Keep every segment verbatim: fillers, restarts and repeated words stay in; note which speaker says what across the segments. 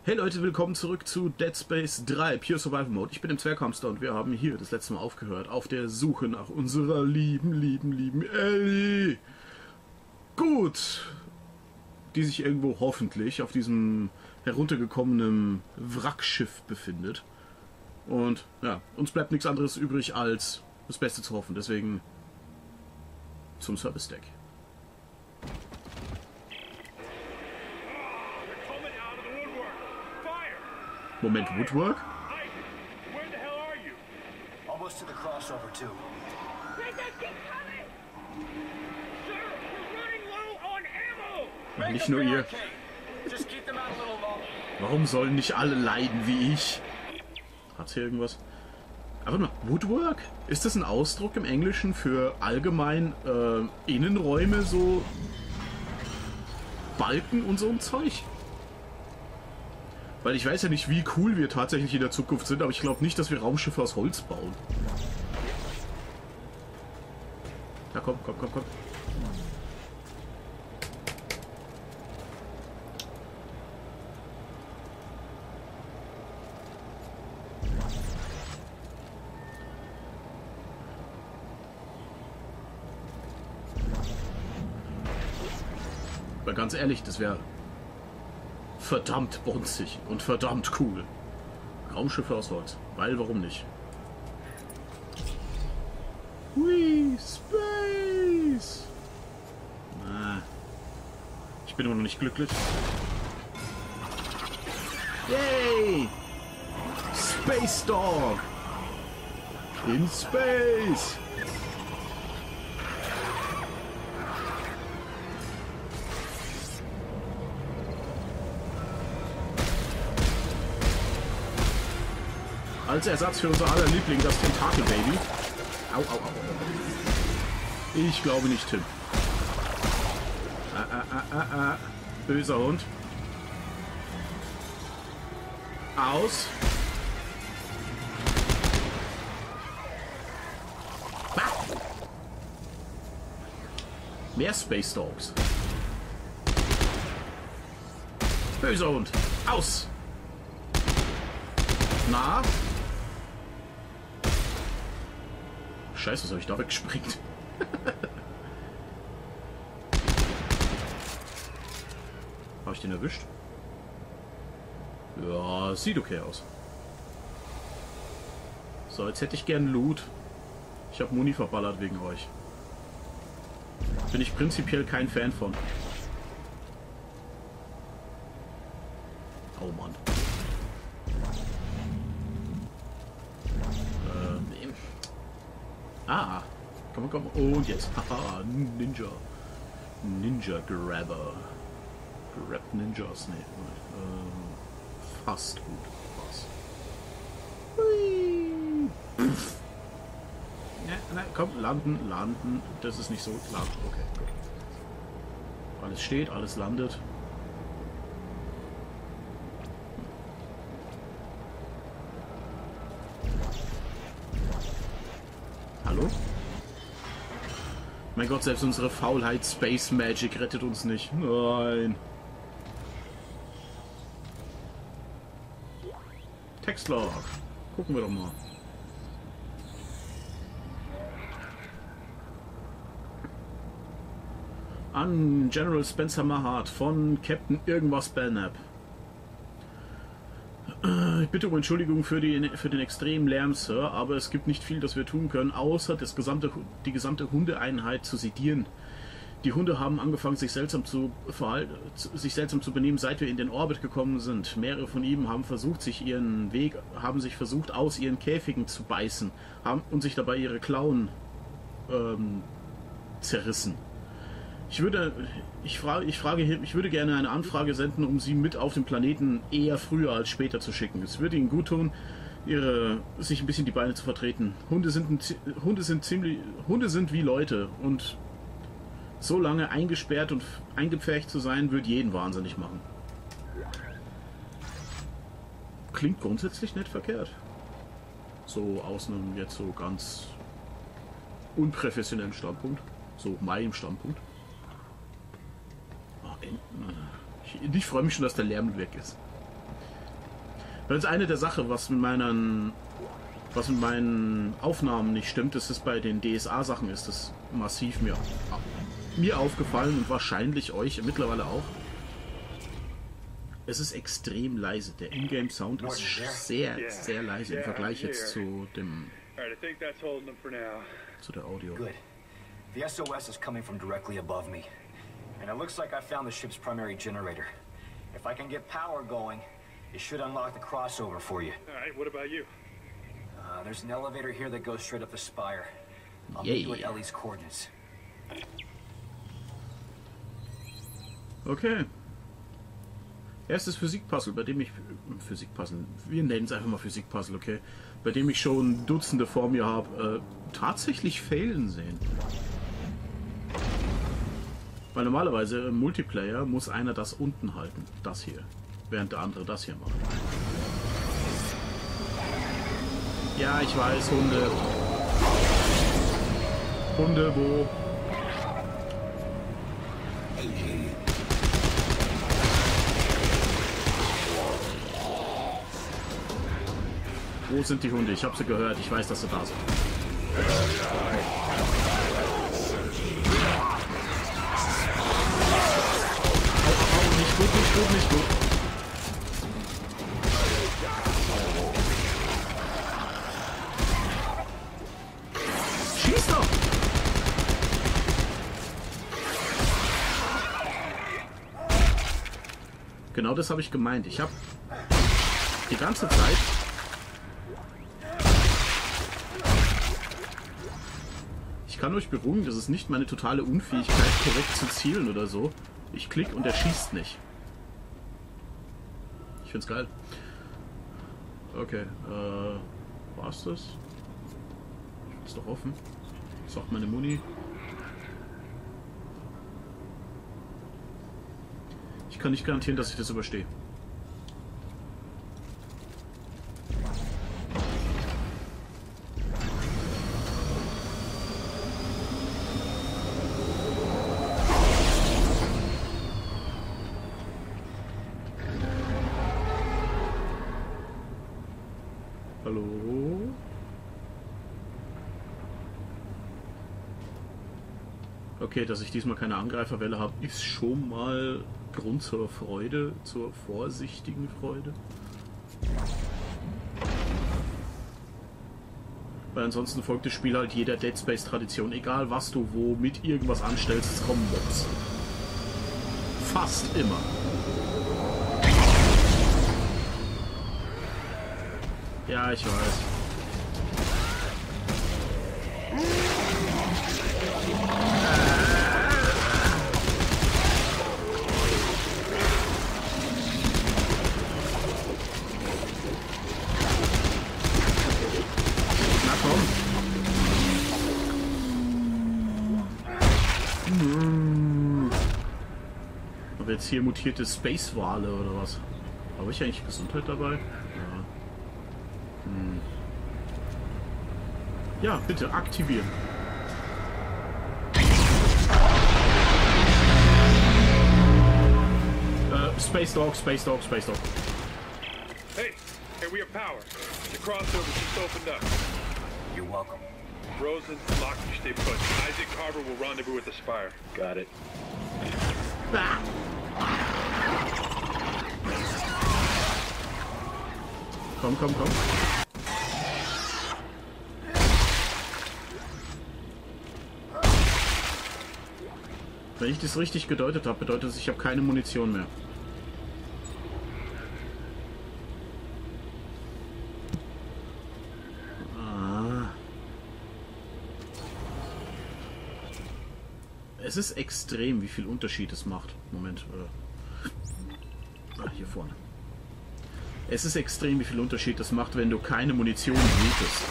Speaker 1: Hey Leute, willkommen zurück zu Dead Space drei Pure Survival Mode. Ich bin im Zwerghamster und wir haben hier das letzte Mal aufgehört auf der Suche nach unserer lieben, lieben, lieben Ellie. Gut. Die sich irgendwo hoffentlich auf diesem heruntergekommenen Wrackschiff befindet. Und ja, uns bleibt nichts anderes übrig, als das Beste zu hoffen. Deswegen zum Service Deck. Moment, Woodwork?
Speaker 2: Hi, where the hell are you?
Speaker 3: Almost to the crossover too.
Speaker 2: They just keep coming! Sir, we're running low on ammo!
Speaker 3: Make
Speaker 1: Nicht
Speaker 3: them
Speaker 1: nur ihr.
Speaker 3: barricade. Just keep them out a little longer.
Speaker 1: Warum sollen nicht alle leiden wie ich? Hat's hier irgendwas? Aber mal, Woodwork? Ist das ein Ausdruck im Englischen für allgemein äh, Innenräume, so Balken und so ein Zeug? Weil ich weiß ja nicht, wie cool wir tatsächlich in der Zukunft sind, aber ich glaube nicht, dass wir Raumschiffe aus Holz bauen. Na komm, komm, komm, komm. Aber ganz ehrlich, das wäre verdammt bonzig und verdammt cool. Raumschiffe aus Holz. Weil, warum nicht? Hui, Space! Na, ich bin immer noch nicht glücklich. Yay! Space Dog! In Space! Als Ersatz für unser aller Liebling, das Tentakel-Baby. Au, au, au. Ich glaube nicht, Tim. Ah, ah, ah, ah, ah. Böser Hund. Aus. Bah. Mehr Space Dogs. Böser Hund. Aus. Na? Scheiße, was habe ich da weggespringt? Habe ich den erwischt? Ja, sieht okay aus. So, jetzt hätte ich gern Loot. Ich habe Muni verballert wegen euch. Bin ich prinzipiell kein Fan von. Oh Mann. Ah, komm, komm. Und jetzt. Haha, Ninja. Ninja Grabber. Grab Ninjas. Nee, ähm, fast gut. Was? Hui. Ja, na, komm, landen, landen. Das ist nicht so klar. Okay, gut. Alles steht, alles landet. Hallo? Mein Gott, selbst unsere Faulheit Space Magic rettet uns nicht. Nein. Textlog. Gucken wir doch mal. An General Spencer Mahat von Captain Irgendwas Belknap. Ich bitte um Entschuldigung für, die, für den extremen Lärm, Sir, aber es gibt nicht viel, das wir tun können, außer das gesamte, die gesamte Hundeeinheit zu sedieren. Die Hunde haben angefangen, sich seltsam zu, verhalten, sich seltsam zu benehmen, seit wir in den Orbit gekommen sind. Mehrere von ihnen haben versucht, sich ihren Weg, haben sich versucht, aus ihren Käfigen zu beißen, haben und sich dabei ihre Klauen ähm, zerrissen. Ich würde, ich frage, ich frage, ich würde gerne eine Anfrage senden, um sie mit auf den Planeten eher früher als später zu schicken. Es würde ihnen gut tun, ihre, sich ein bisschen die Beine zu vertreten. Hunde sind, ein, Hunde sind ziemlich, Hunde sind wie Leute und so lange eingesperrt und eingepfercht zu sein, würde jeden wahnsinnig machen. Klingt grundsätzlich nicht verkehrt. So aus einem jetzt so ganz unprofessionellen Standpunkt, so meinem Standpunkt. Ich, ich freue mich schon, dass der Lärm weg ist. Das ist eine der Sachen, was mit meinen, was mit meinen Aufnahmen nicht stimmt, ist es bei den D S A-Sachen ist das massiv mir, mir aufgefallen und wahrscheinlich euch mittlerweile auch. Es ist extrem leise. Der Ingame-Sound ist sehr, sehr leise im Vergleich jetzt zu dem zu der Audio.
Speaker 3: Good. The S O S is coming from directly above me. And it looks like I found the ship's primary generator. If I can get power going, it should unlock the crossover for you.
Speaker 4: All right, what about you?
Speaker 3: Uh, there's an elevator here that goes straight up the spire. I'll
Speaker 1: Yay.
Speaker 3: meet you at Ellie's coordinates.
Speaker 1: Okay. Erstes Physikpuzzle, bei dem ich... Physikpuzzle, wir nennen es einfach mal Physikpuzzle, okay? Bei dem ich schon Dutzende vor mir habe, äh, tatsächlich failen sehen. Weil normalerweise im Multiplayer muss einer das unten halten, das hier, während der andere das hier macht. Ja, ich weiß, Hunde. Hunde, wo... Wo sind die Hunde? Ich habe sie gehört. Ich weiß, dass sie da sind. Au, au, au, nicht gut, nicht gut, nicht gut. Schieß doch! Genau das habe ich gemeint. Ich habe die ganze Zeit... Ich kann euch beruhigen, das ist nicht meine totale Unfähigkeit, korrekt zu zielen oder so. Ich klicke und er schießt nicht. Ich find's geil. Okay, äh, war's das? Ist doch offen. Sagt meine Muni. Ich kann nicht garantieren, dass ich das überstehe. Hallo? Okay, dass ich diesmal keine Angreiferwelle habe, ist schon mal Grund zur Freude, zur vorsichtigen Freude. Weil ansonsten folgt das Spiel halt jeder Dead Space Tradition. Egal was du wo mit irgendwas anstellst, es kommen Mobs. Fast immer. Ja, ich weiß. Na komm. Aber jetzt hier mutierte Space-Wale oder was? Habe ich eigentlich Gesundheit dabei? Ja. Hm. Ja, bitte aktivieren. Äh, Space Dog, Space Dog, Space Dog.
Speaker 4: Hey, here we have power. The crossover just opened up.
Speaker 3: You're welcome.
Speaker 4: Rosen, Locke, you stay put. Isaac Carver will rendezvous at the Spire. Got it.
Speaker 1: Ah. Komm, komm, komm. Wenn ich das richtig gedeutet habe, bedeutet es, ich habe keine Munition mehr. Ah. Es ist extrem, wie viel Unterschied es macht. Moment. Äh. Ah, hier vorne. Es ist extrem, wie viel Unterschied das macht, wenn du keine Munition mietest.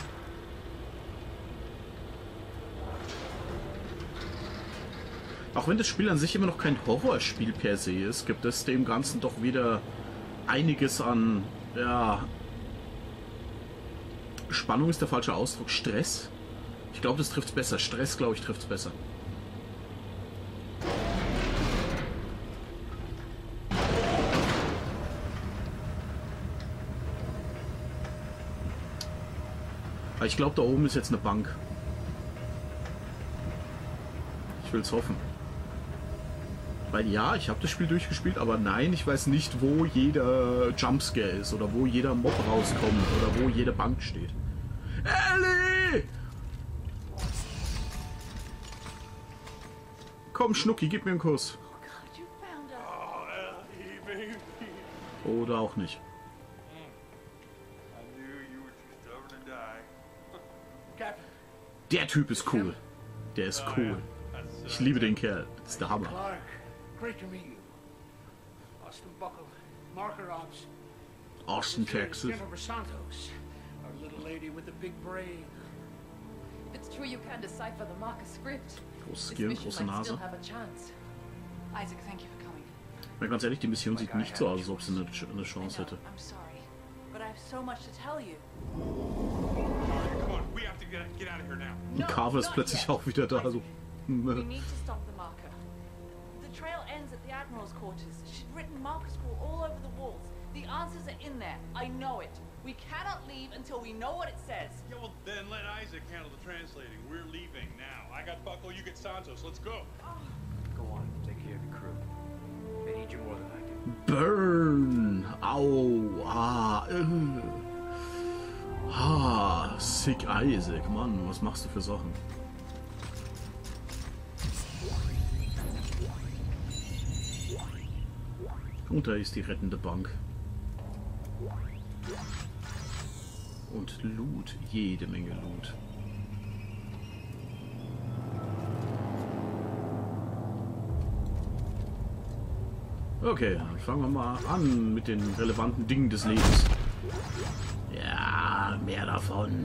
Speaker 1: Auch wenn das Spiel an sich immer noch kein Horrorspiel per se ist, gibt es dem Ganzen doch wieder einiges an, ja, Spannung ist der falsche Ausdruck, Stress. Ich glaube, das trifft es besser. Stress, glaube ich, trifft es besser. Ich glaube, da oben ist jetzt eine Bank. Ich will es hoffen. Weil ja, ich habe das Spiel durchgespielt, aber nein, ich weiß nicht, wo jeder Jumpscare ist oder wo jeder Mob rauskommt oder wo jede Bank steht. Ellie! Komm, Schnucki, gib mir einen Kuss.
Speaker 2: God, you found us.
Speaker 4: Oh, Ellie, baby.
Speaker 1: Oder auch nicht.
Speaker 4: I knew you were too stubborn to die.
Speaker 2: Captain.
Speaker 1: Der Typ ist cool. Der ist cool. Ich liebe den Kerl. Das ist der Hammer.
Speaker 2: Clark, great to meet you. Austin Buckle, Marker Ops.
Speaker 1: Austin, Texas.
Speaker 2: Jennifer Santos, our little lady with the big brain.
Speaker 5: If it's true you can decipher the marker script,
Speaker 1: Großes
Speaker 5: this
Speaker 1: Gehirn,
Speaker 5: mission
Speaker 1: große
Speaker 5: might
Speaker 1: Nase.
Speaker 5: still have a chance. Isaac, thank you for coming.
Speaker 1: Mal ganz ehrlich, die Mission sieht nicht so aus, als ob sie eine, eine
Speaker 5: I
Speaker 1: Chance
Speaker 5: know,
Speaker 1: hätte.
Speaker 5: I'm sorry, but I have so much to tell you.
Speaker 4: Come on, we have to get, get out of here now.
Speaker 1: Und Carver ist plötzlich auch wieder da. So.
Speaker 5: We need to stop the marker. The trail ends at the Admiral's quarters. She'd written marker scroll all over the walls. The answers are in there. I know it. We cannot leave until we know what it says.
Speaker 4: Yeah, well, then let Isaac handle the translating. We're leaving now. I got Buckle, you get Santos. Let's go.
Speaker 3: Go on, take care of the crew. They need you more than I do.
Speaker 1: Burn! Au! Ah! Äh. Ah! Sick Isaac, Mann, was machst du für Sachen? Und da ist die rettende Bank. Und Loot, jede Menge Loot. Okay, dann fangen wir mal an mit den relevanten Dingen des Lebens. Ja, mehr davon.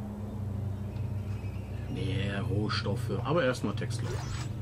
Speaker 1: Mehr Rohstoffe. Aber erstmal Textloch.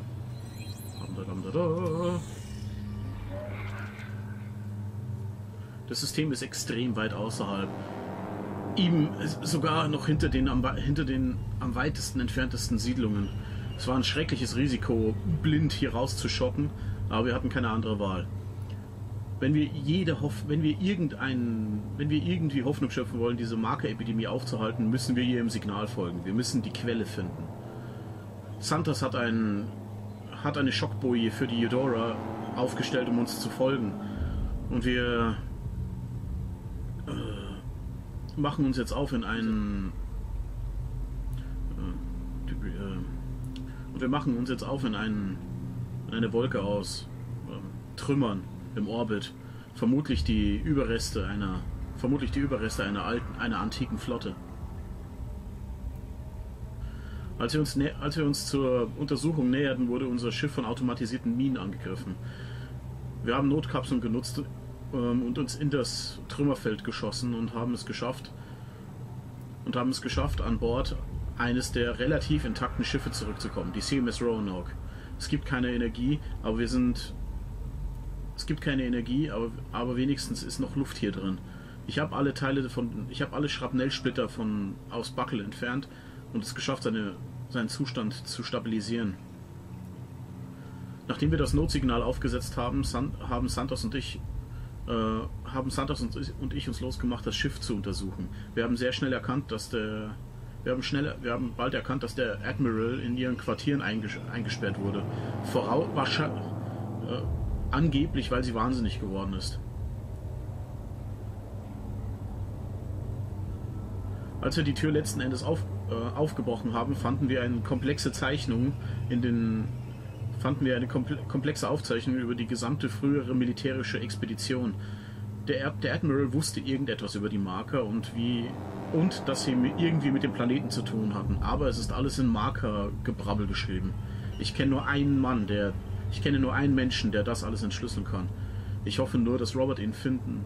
Speaker 1: Das System ist extrem weit außerhalb. Ihm sogar noch hinter den, am, hinter den am weitesten entferntesten Siedlungen. Es war ein schreckliches Risiko, blind hier rauszuschoppen, aber wir hatten keine andere Wahl. Wenn wir jede Hoff wenn wir irgendein, wenn wir irgendwie Hoffnung schöpfen wollen, diese Markerepidemie aufzuhalten, müssen wir ihr im Signal folgen. Wir müssen die Quelle finden. Santos hat ein hat eine Schockboje für die Eudora aufgestellt, um uns zu folgen. Und wir äh, machen uns jetzt auf in einen äh, äh, und wir machen uns jetzt auf in, einen, in eine Wolke aus äh, Trümmern im Orbit. Vermutlich die Überreste einer vermutlich die Überreste einer alten, einer antiken Flotte. Als wir, uns als wir uns zur Untersuchung näherten, wurde unser Schiff von automatisierten Minen angegriffen. Wir haben Notkapseln genutzt ähm, und uns in das Trümmerfeld geschossen und haben es geschafft und haben es geschafft, an Bord eines der relativ intakten Schiffe zurückzukommen, die C M S Roanoke. Es gibt keine Energie, aber wir sind es gibt keine Energie, aber, aber wenigstens ist noch Luft hier drin. Ich habe alle Teile von ich habe alle Schrapnellsplitter von aus Buckle entfernt und es geschafft, seine, seinen Zustand zu stabilisieren. Nachdem wir das Notsignal aufgesetzt haben, San, haben Santos und ich äh, haben Santos und, und ich uns losgemacht, das Schiff zu untersuchen. Wir haben sehr schnell erkannt, dass der wir haben schnell wir haben bald erkannt, dass der Admiral in ihren Quartieren einges, eingesperrt wurde. Vorau, wahrscheinlich äh, angeblich, weil sie wahnsinnig geworden ist. Als wir die Tür letzten Endes auf, äh, aufgebrochen haben, fanden wir eine komplexe Zeichnung in den fanden wir eine komplexe Aufzeichnung über die gesamte frühere militärische Expedition. Der, der Admiral wusste irgendetwas über die Marker und wie und dass sie irgendwie mit dem Planeten zu tun hatten. Aber es ist alles in Markergebrabbel geschrieben. Ich kenne nur einen Mann, der ich kenne nur einen Menschen, der das alles entschlüsseln kann. Ich hoffe nur, dass Robert ihn finden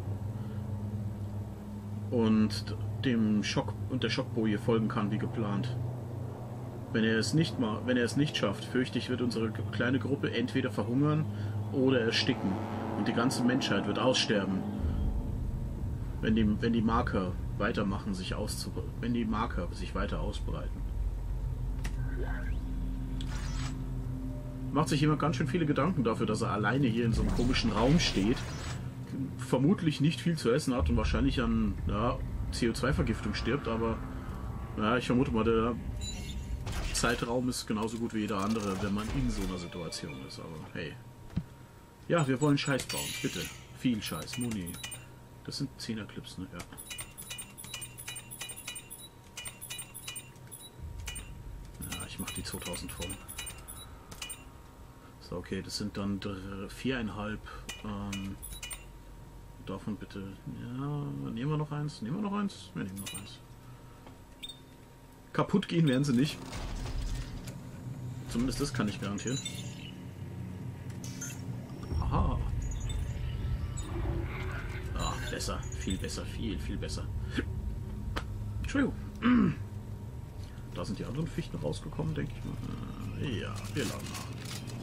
Speaker 1: und dem Schock und der Schockboje folgen kann wie geplant. Wenn er es nicht mal, wenn er es nicht schafft, fürchte ich, wird unsere kleine Gruppe entweder verhungern oder ersticken und die ganze Menschheit wird aussterben, wenn die, wenn die Marker weitermachen, sich auszubreiten, wenn die Marker sich weiter ausbreiten. Macht sich jemand ganz schön viele Gedanken dafür, dass er alleine hier in so einem komischen Raum steht, vermutlich nicht viel zu essen hat und wahrscheinlich an ja, C O zwei Vergiftung stirbt, aber Ja, ich vermute mal, der Zeitraum ist genauso gut wie jeder andere, wenn man in so einer Situation ist. Aber hey. Ja, wir wollen Scheiß bauen. Bitte. Viel Scheiß. Muni. Das sind zehner Clips, ne? Ja. Ja, ich mach die zweitausend voll. So, okay, das sind dann viereinhalb. Ähm, davon bitte. Ja, nehmen wir noch eins. Nehmen wir noch eins? Wir nehmen noch eins. Kaputt gehen werden sie nicht. Zumindest das kann ich garantieren. Aha. Ah, besser. Viel besser. Viel, viel besser. Entschuldigung. Da sind die anderen Fichten rausgekommen, denke ich mal. Ja, wir laden nach.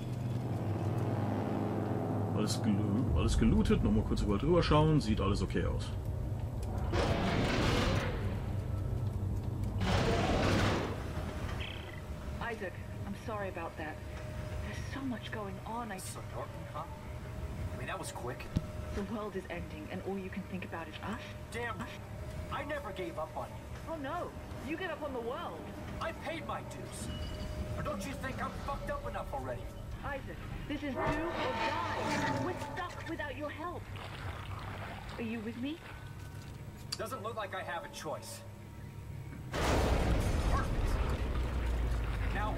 Speaker 1: Alles, gel alles gelootet. Nochmal kurz über drüber schauen. Sieht alles okay aus.
Speaker 6: Isaac, I'm sorry about that. There's so much going on. I...
Speaker 3: So Norton, huh? I mean, that was quick.
Speaker 6: The world is ending, and all you can think about is us?
Speaker 3: Damn, I never gave up on you.
Speaker 6: Oh no, you get up on the world.
Speaker 3: I paid my dues. Or don't you think I'm fucked up enough already?
Speaker 6: Isaac, this is do or die. We're stuck without your help. Are you with me?
Speaker 3: Doesn't look like I have a choice. Perfect. Now,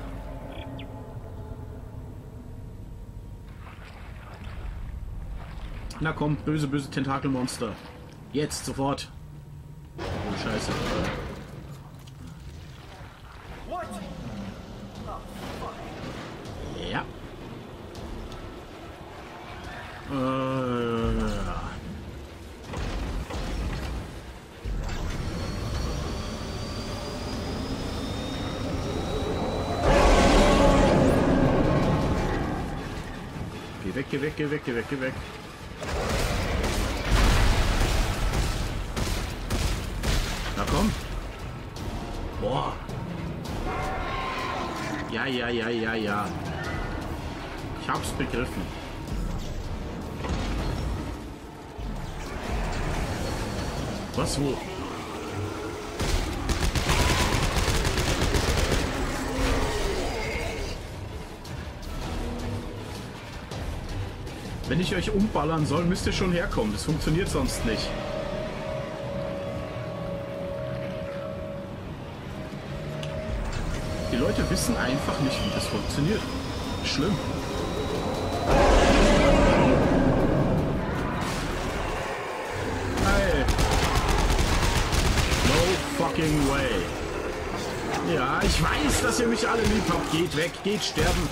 Speaker 1: Na komm, böse, böse Tentakelmonster. Jetzt, sofort. Oh, scheiße.
Speaker 3: what? Oh, fuck.
Speaker 1: Ja. Äh, ja. Geh weg, geh weg, geh weg, geh weg, geh weg. Na komm. Boah. Ja, ja, ja, ja, ja. Ich hab's begriffen. Was, wo? Wenn ich euch umballern soll, müsst ihr schon herkommen. Das funktioniert sonst nicht. Die Leute wissen einfach nicht, wie das funktioniert. Schlimm. Hey. No fucking way. Ja, ich weiß, dass ihr mich alle lieb habt. Geht weg, geht sterben.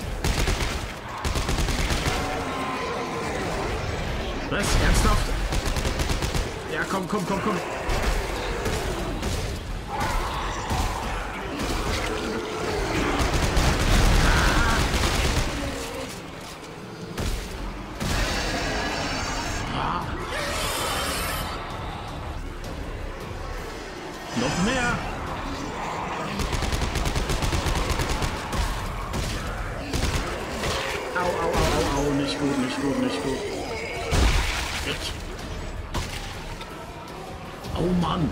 Speaker 1: Was? Ernsthaft? Ja, komm, komm, komm, komm. Ah. Noch mehr. Au, au, au, au, au. Nicht gut, nicht gut, nicht gut. Oh Mann!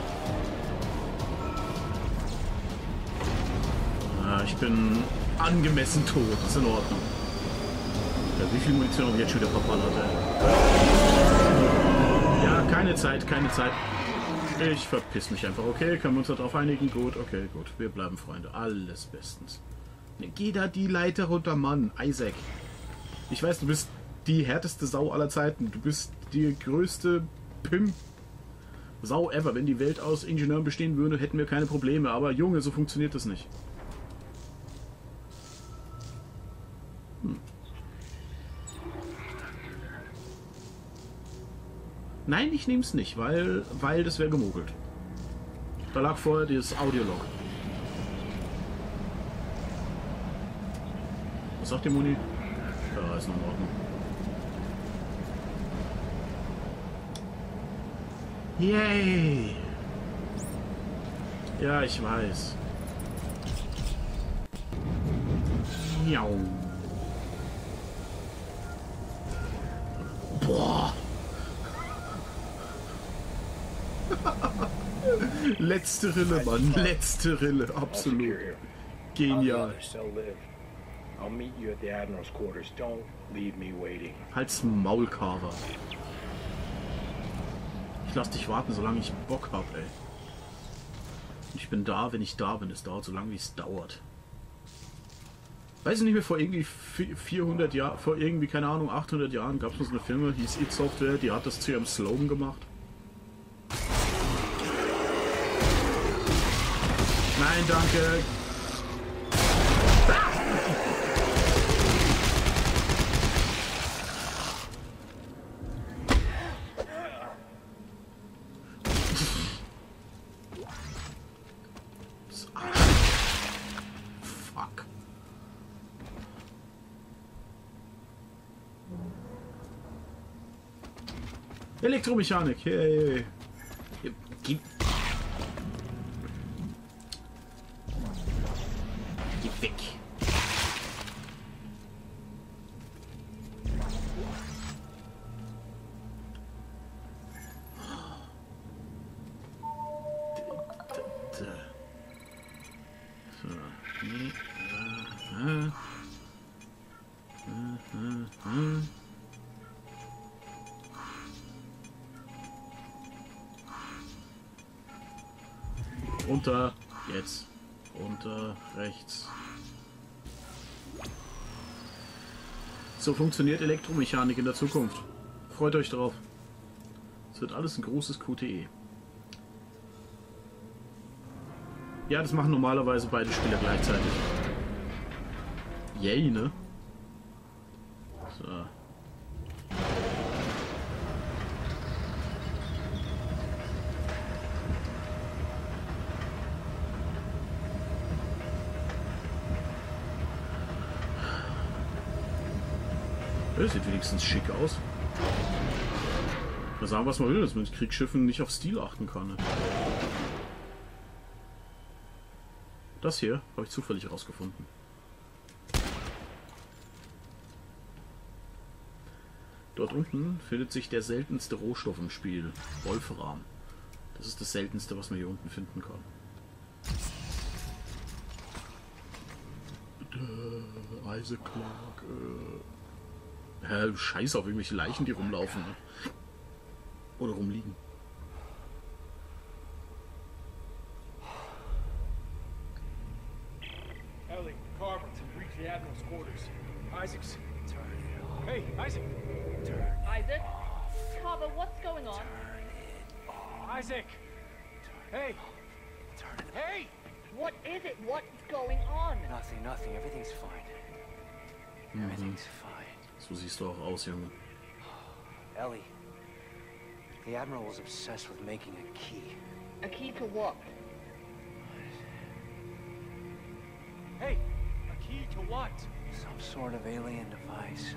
Speaker 1: Ah, ich bin angemessen tot, ist in Ordnung. Ja, wie viel Munition habe ich jetzt schon wieder verballert, ey? Ja, keine Zeit, keine Zeit. Ich verpiss mich einfach, okay? Können wir uns darauf einigen? Gut, okay, gut. Wir bleiben Freunde. Alles bestens. Geh da die Leiter runter, Mann. Isaac. Ich weiß, du bist die härteste Sau aller Zeiten. Du bist die größte Pimp Sau ever. Wenn die Welt aus Ingenieuren bestehen würde, hätten wir keine Probleme. Aber Junge, so funktioniert das nicht. Hm. Nein, ich nehme es nicht, weil, weil das wäre gemogelt. Da lag vorher dieses Audiolog. Was sagt die Muni? Ja, ist noch in Ordnung. Yay! Ja, ich weiß. Miau. Boah! Letzte Rille, Mann. Letzte Rille. Absolut. Genial.
Speaker 7: I'll meet you at the Admiral's quarters. Don't leave me waiting.
Speaker 1: Halt's Maul, Carver. Ich lass dich warten, solange ich Bock hab, ey. Ich bin da, wenn ich da bin. Es dauert so lange, wie es dauert. Weiß ich nicht mehr, vor irgendwie vierhundert Jahren, vor irgendwie, keine Ahnung, achthundert Jahren gab es noch so eine Firma, hieß id Software, die hat das zu ihrem Slogan gemacht. Nein, danke. Fuck. Elektromechanik, hey. Gib. Geh weg. So, nee. Aha. Aha. Runter, jetzt. Runter, rechts. So funktioniert Elektromechanik in der Zukunft. Freut euch drauf. Es wird alles ein großes Q T E. Ja, das machen normalerweise beide Spieler gleichzeitig. Yay, ne? So. Das sieht wenigstens schick aus. Mal sagen, was man will, dass man mit Kriegsschiffen nicht auf Stil achten kann. Ne? Das hier habe ich zufällig herausgefunden. Dort unten findet sich der seltenste Rohstoff im Spiel, Wolfram. Das ist das seltenste, was man hier unten finden kann. Äh, Isaac Clarke, äh. Ja, scheiß auf irgendwelche Leichen, die rumlaufen. Ne? Oder rumliegen.
Speaker 7: Ellie, Carver, to reach the Admiral's quarters. Isaac's... Turn it off. Hey, Isaac! Turn it
Speaker 6: Isaac? Carver, what's going on?
Speaker 7: Turn it off. Isaac! Hey! Turn it Hey!
Speaker 6: What is it? What's going on?
Speaker 3: Nothing, nothing. Everything's fine. Everything's fine.
Speaker 1: So siehst du auch aus, Junge.
Speaker 3: Ellie, the Admiral was obsessed with making a key.
Speaker 6: A key to what?
Speaker 7: Hey! A key to what?
Speaker 3: Some sort of alien device.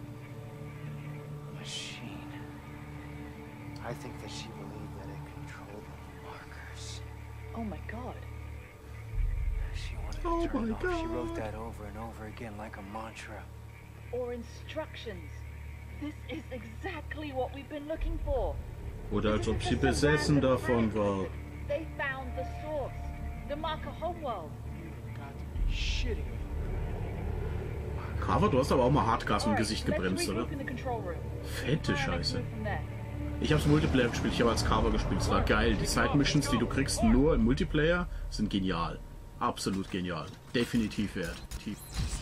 Speaker 3: A machine. I think that she believed that it controlled the markers.
Speaker 6: Oh my god.
Speaker 3: She wanted to
Speaker 1: Oh
Speaker 3: turn
Speaker 1: my
Speaker 3: it off. She
Speaker 1: God.
Speaker 3: wrote that over and over again like a mantra.
Speaker 6: Or instructions. This is exactly what we've been looking for.
Speaker 1: Oder als
Speaker 6: This
Speaker 1: ob
Speaker 6: isn't
Speaker 1: sie
Speaker 6: just some
Speaker 1: besessen
Speaker 6: random
Speaker 1: davon
Speaker 6: planet.
Speaker 1: war.
Speaker 6: They found the source. The marker homeworld.
Speaker 7: You've got to be shitting me.
Speaker 1: Carver, du hast aber auch mal Hardgas im
Speaker 6: Alright,
Speaker 1: Gesicht
Speaker 6: let's
Speaker 1: gebremst, oder?
Speaker 6: regroup in the control room.
Speaker 1: Fette
Speaker 6: Plan our next
Speaker 1: Scheiße.
Speaker 6: move from there.
Speaker 1: Ich hab's Multiplayer gespielt, ich habe als Carver gespielt. Es war geil. Die Side-Missions, die du kriegst nur im Multiplayer, sind genial. Absolut genial. Definitiv wert. Tief.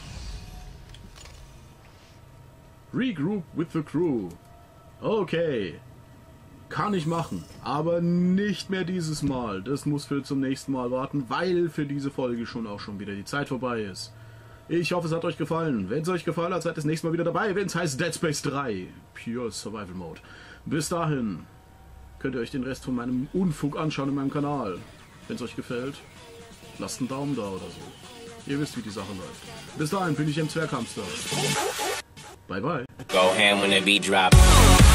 Speaker 1: Regroup with the crew. Okay. Kann ich machen. Aber nicht mehr dieses Mal. Das muss für zum nächsten Mal warten, weil für diese Folge schon auch schon wieder die Zeit vorbei ist. Ich hoffe, es hat euch gefallen. Wenn es euch gefallen hat, seid das nächste Mal wieder dabei, wenn es heißt Dead Space drei. Pure Survival Mode. Bis dahin könnt ihr euch den Rest von meinem Unfug anschauen in meinem Kanal. Wenn es euch gefällt, lasst einen Daumen da oder so. Ihr wisst, wie die Sache läuft. Bis dahin bin ich im Zwerghamster. Bye bye.
Speaker 8: Go ham when the beat drop.